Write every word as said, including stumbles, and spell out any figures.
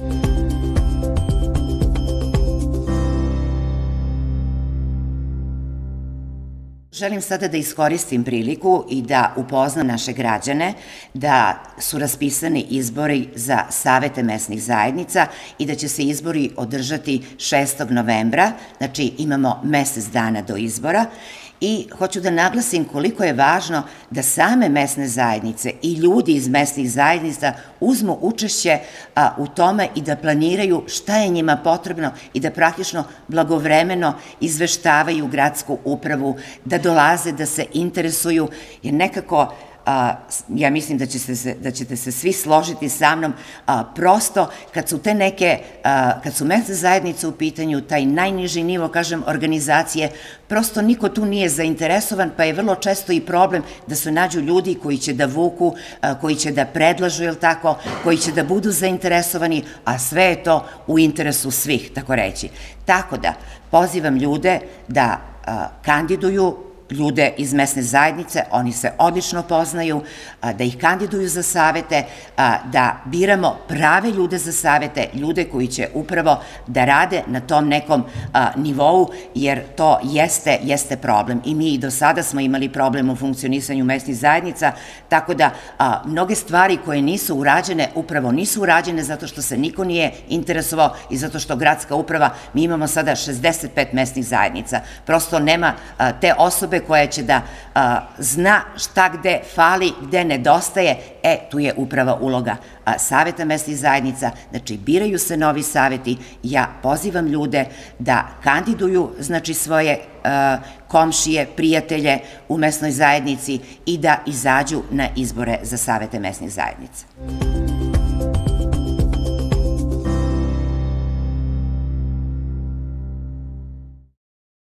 Želim sada da iskoristim priliku i da upoznam naše građane da su raspisani izbori za savete mesnih zajednica i da će se izbori održati šestog novembra, znači imamo mesec dana do izbora. I hoću da naglasim koliko je važno da same mesne zajednice i ljudi iz mesnih zajednica uzmu učešće u tome i da planiraju šta je njima potrebno i da praktično blagovremeno izveštavaju gradsku upravu, da dolaze, da se interesuju, jer nekako ja mislim da ćete se svi složiti sa mnom, prosto kad su te neke, kad su mesne zajednice u pitanju, taj najniži nivo, kažem, organizacije, prosto niko tu nije zainteresovan, pa je vrlo često i problem da se nađu ljudi koji će da vuku, koji će da predlažu, jel tako, koji će da budu zainteresovani, a sve je to u interesu svih, tako reći. Tako da, pozivam ljude da kandiduju ljude iz mesne zajednice, oni se odlično poznaju, da ih kandiduju za savete, da biramo prave ljude za savete, ljude koji će upravo da rade na tom nekom nivou, jer to jeste, jeste problem. I mi i do sada smo imali problem u funkcionisanju mesnih zajednica, tako da mnoge stvari koje nisu urađene, upravo nisu urađene zato što se niko nije interesovao i zato što gradska uprava, mi imamo sada šezdeset pet mesnih zajednica, prosto nema te osobe koja će da zna šta gde fali, gde nedostaje, e, tu je upravo uloga saveta mesnih zajednica, znači biraju se novi saveti, ja pozivam ljude da kandiduju, znači svoje komšije, prijatelje u mesnoj zajednici i da izađu na izbore za savete mesnih zajednica.